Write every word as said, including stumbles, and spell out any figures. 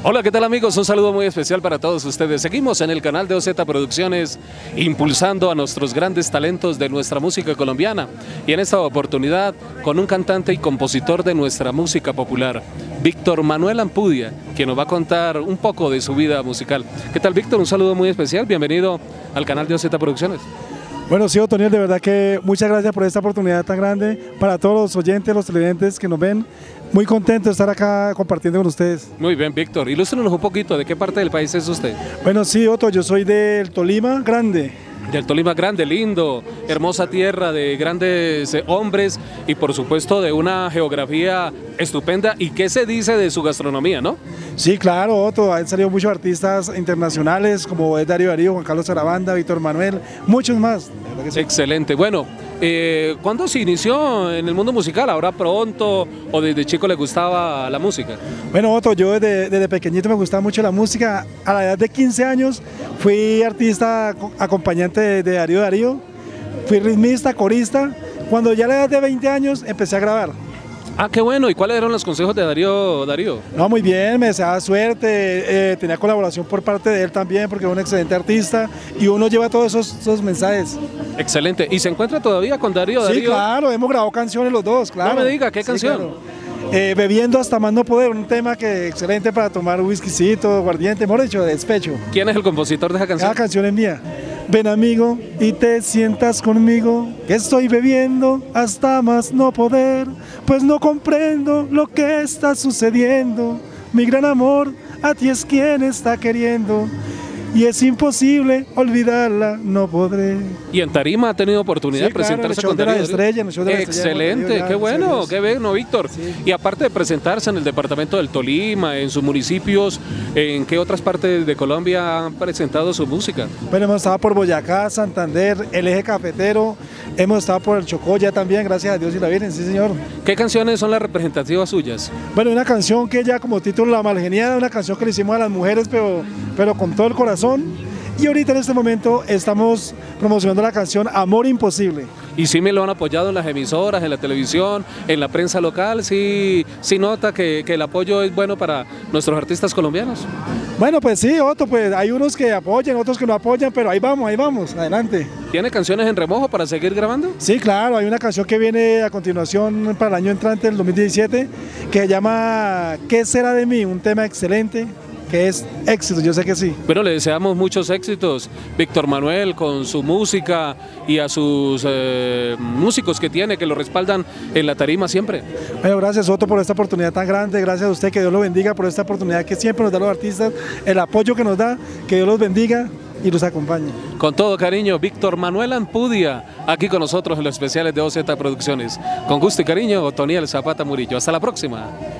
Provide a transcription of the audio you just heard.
Hola, ¿qué tal amigos? Un saludo muy especial para todos ustedes. Seguimos en el canal de O Z Producciones impulsando a nuestros grandes talentos de nuestra música colombiana y en esta oportunidad con un cantante y compositor de nuestra música popular, Víctor Manuel Ampudia, quien nos va a contar un poco de su vida musical. ¿Qué tal, Víctor? Un saludo muy especial. Bienvenido al canal de O Z Producciones. Bueno, sí, Otoniel, de verdad que muchas gracias por esta oportunidad tan grande para todos los oyentes, los televidentes que nos ven. Muy contento de estar acá compartiendo con ustedes. Muy bien, Víctor. Ilústrenos un poquito, ¿de qué parte del país es usted? Bueno, sí, Otto, yo soy del Tolima Grande. Del Tolima Grande, lindo, hermosa tierra de grandes eh, hombres y por supuesto de una geografía estupenda. ¿Y qué se dice de su gastronomía, no? Sí, claro, Otto, han salido muchos artistas internacionales como es Darío Darío, Juan Carlos Sarabanda, Víctor Manuel, muchos más. Sí. Excelente. Bueno, eh, ¿cuándo se inició en el mundo musical? ¿Ahora pronto o desde chico le gustaba la música? Bueno, Otto, yo desde, desde pequeñito me gustaba mucho la música. A la edad de quince años fui artista acompañante de, de Darío Darío, fui ritmista, corista. Cuando ya a la edad de veinte años empecé a grabar. Ah, qué bueno. ¿Y cuáles eran los consejos de Darío Darío? No, muy bien, me deseaba suerte, eh, tenía colaboración por parte de él también porque es un excelente artista y uno lleva todos esos, esos mensajes. Excelente. ¿Y se encuentra todavía con Darío Sí, Darío? claro, hemos grabado canciones los dos, claro. No me diga, ¿qué sí, canción? Claro. Eh, bebiendo hasta más no poder, un tema que excelente para tomar whiskycito, aguardiente, mejor dicho, de despecho. ¿Quién es el compositor de esa canción? Esa canción es mía. Ven amigo y te sientas conmigo, que estoy bebiendo hasta más no poder, pues no comprendo lo que está sucediendo, mi gran amor a ti es quien está queriendo, y es imposible olvidarla, no podré. ¿Y en tarima ha tenido oportunidad Sí, de presentarse claro, con Darío? Estrella, de la Excelente, estrella, qué bueno, sí, qué bueno, Víctor. Sí. Y aparte de presentarse en el departamento del Tolima, en sus municipios, ¿en qué otras partes de Colombia han presentado su música? Bueno, hemos estado por Boyacá, Santander, el Eje Cafetero, hemos estado por el Chocó ya también, gracias a Dios y la Virgen, sí señor. ¿Qué canciones son las representativas suyas? Bueno, una canción que ya como título La Malgeniada, una canción que le hicimos a las mujeres, pero, pero con todo el corazón. Y ahorita en este momento estamos promocionando la canción Amor Imposible. ¿Y sí me lo han apoyado en las emisoras, en la televisión, en la prensa local? ¿Sí, sí nota que, que el apoyo es bueno para nuestros artistas colombianos? Bueno, pues sí, Otto, pues hay unos que apoyan, otros que no apoyan, pero ahí vamos, ahí vamos, adelante. ¿Tiene canciones en remojo para seguir grabando? Sí, claro, hay una canción que viene a continuación para el año entrante, el dos mil diecisiete, que se llama ¿Qué será de mí? Un tema excelente, que es éxito, yo sé que sí. Bueno, le deseamos muchos éxitos, Víctor Manuel, con su música y a sus eh, músicos que tiene, que lo respaldan en la tarima siempre. Bueno, gracias Otto por esta oportunidad tan grande, gracias a usted, que Dios lo bendiga por esta oportunidad que siempre nos da a los artistas, el apoyo que nos da, que Dios los bendiga y los acompañe. Con todo cariño, Víctor Manuel Ampudia, aquí con nosotros en los especiales de O Z Producciones. Con gusto y cariño, Otoniel Zapata Murillo. Hasta la próxima.